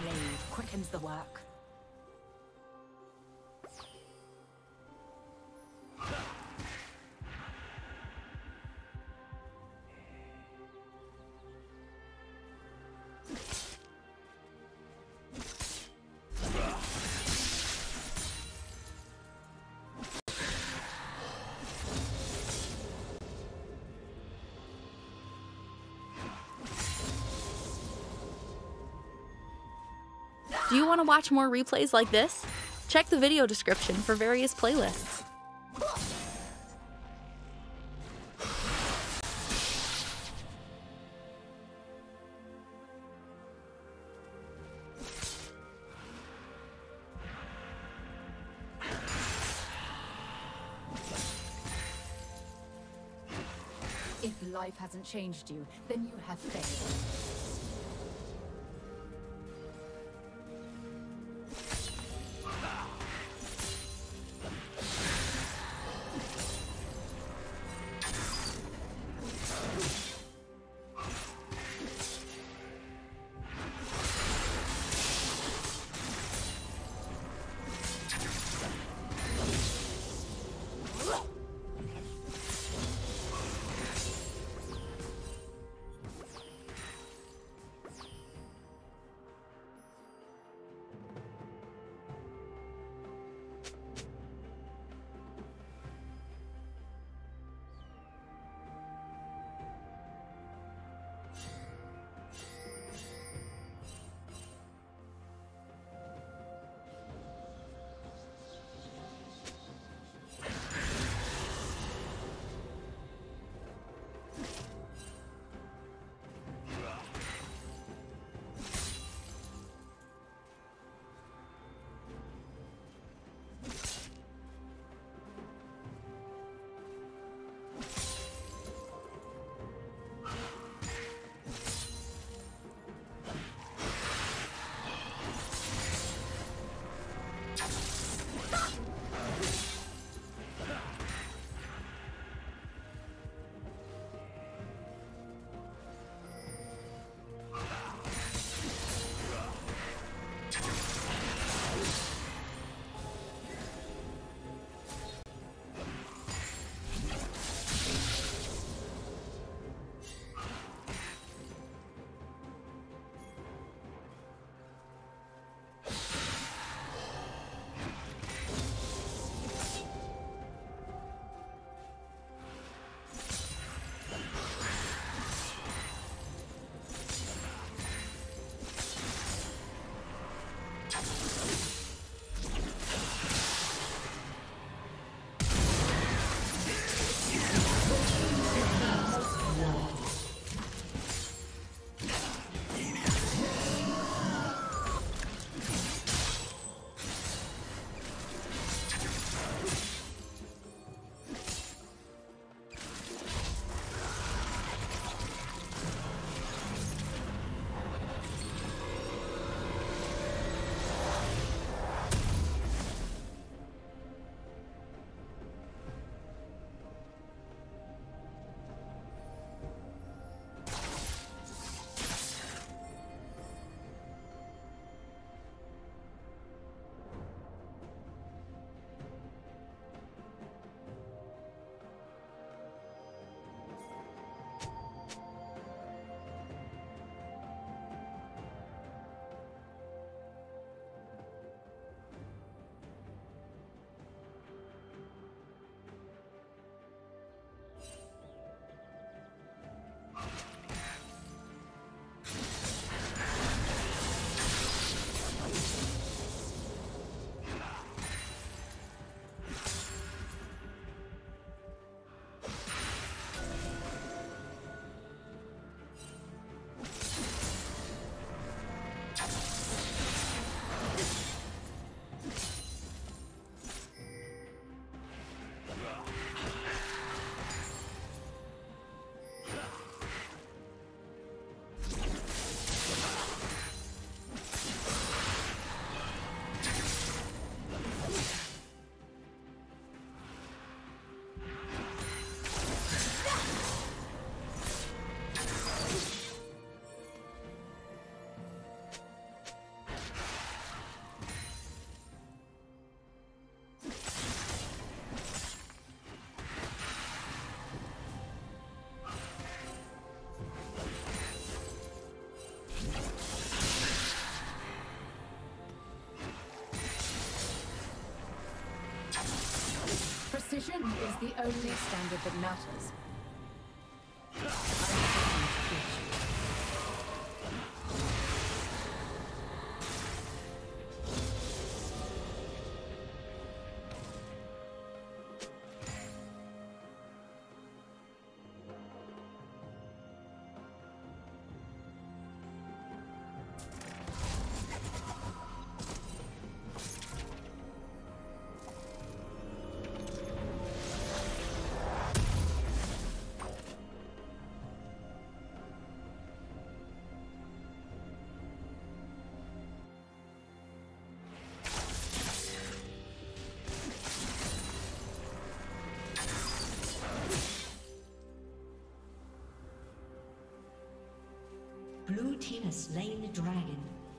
blade quickens the work. Do you want to watch more replays like this? Check the video description for various playlists. If life hasn't changed you, then you have failed. is the only standard that matters. I am going to teach you. Blue team has slain the dragon.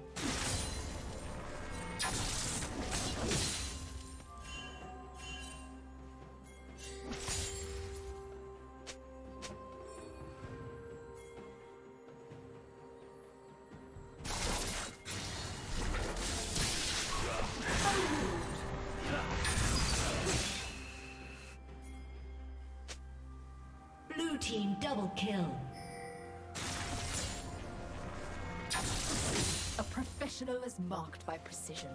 Blue team double kill. A professional is marked by precision.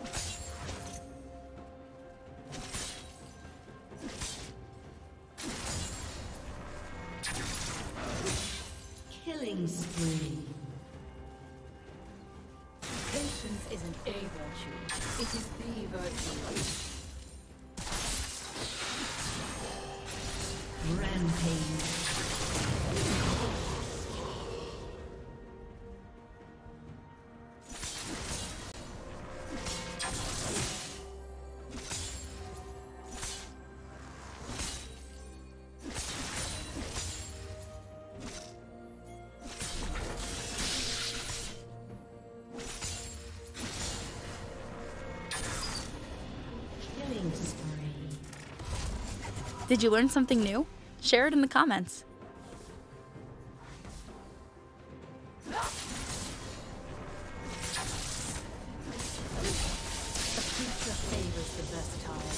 Killing spree. Patience isn't a virtue, it is the virtue. Rampage. Did you learn something new? Share it in the comments. The future favors the versatile.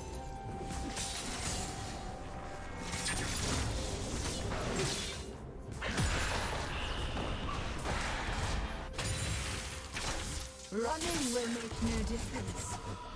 Running will make no difference.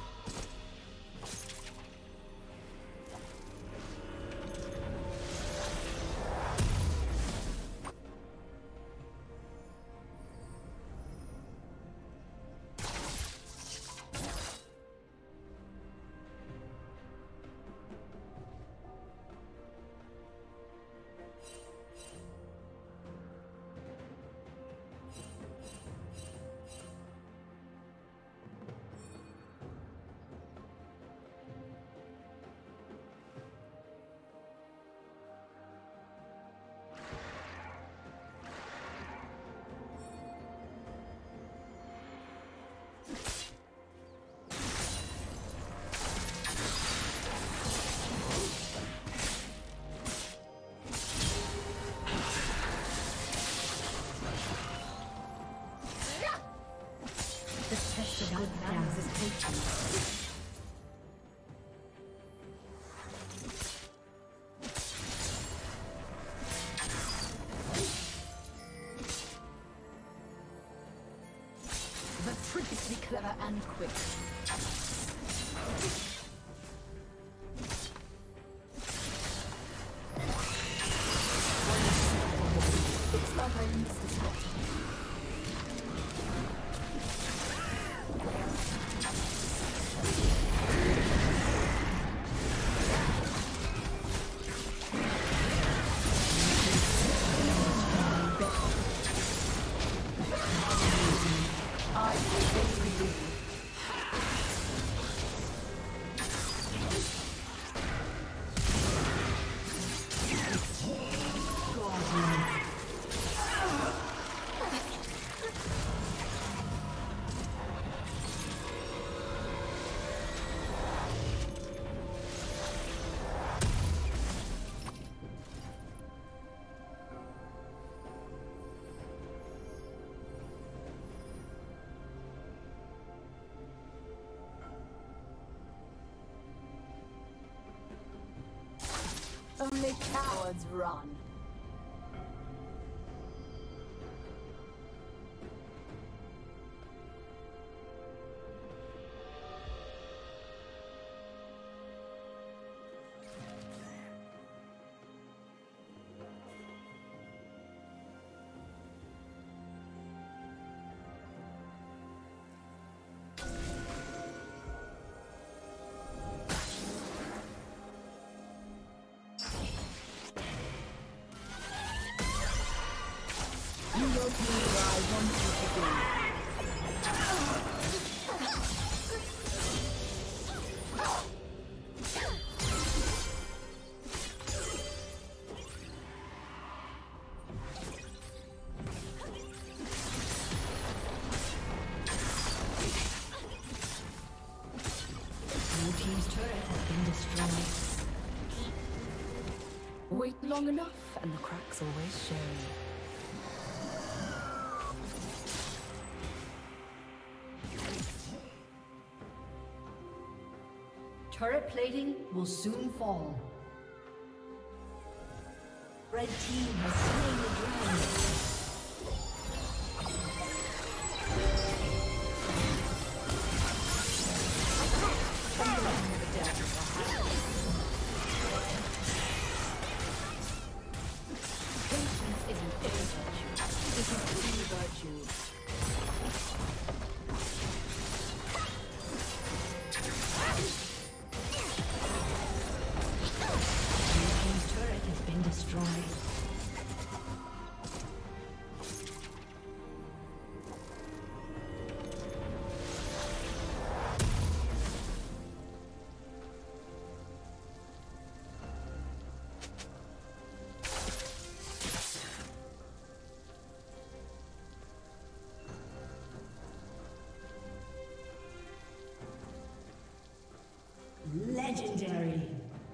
Predictably clever and quick. It's like I missed a spot. the cowards run. You will be where I want you to be. Blue team's turret has been destroyed. Wait long enough and the cracks always show. Turret plating will soon fall. Red team has slain the dragon. Patience isn't a virtue. It is the virtue. Destroyed. Legendary.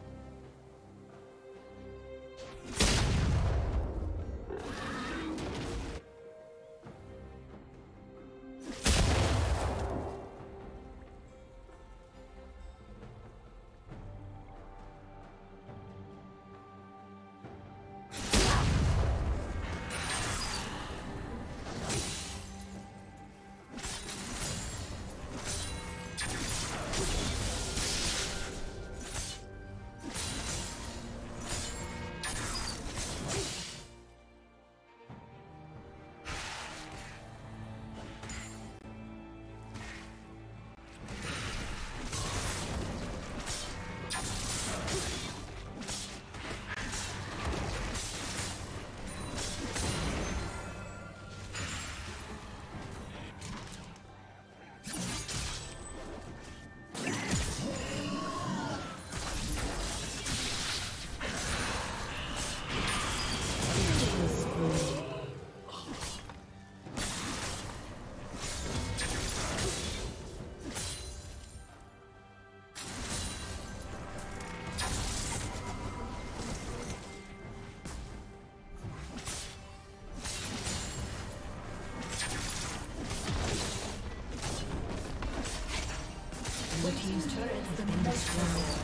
The team's turret has been destroyed.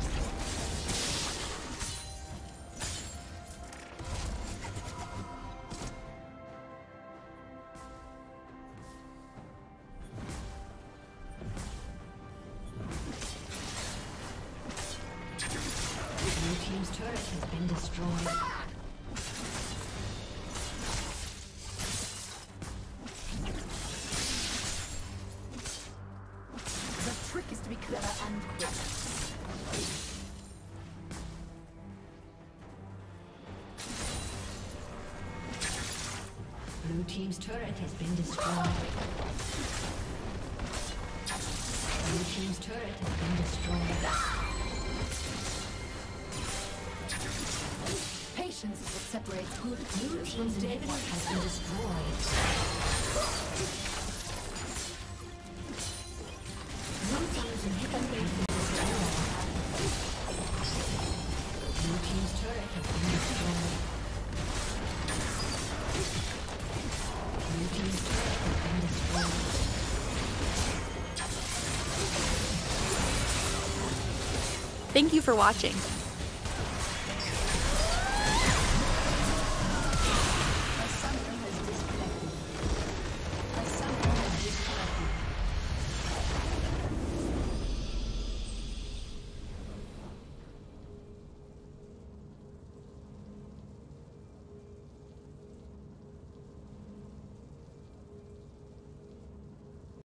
Blue team's turret has been destroyed. Clever and quick. Blue team's turret has been destroyed. Blue team's turret has been destroyed. Patience is what separates good Blue team's inhibitor has been destroyed. Blue team's inhibitor has been destroyed. Blue team's turret has been destroyed. Blue team's turret has been destroyed. Thank you for watching.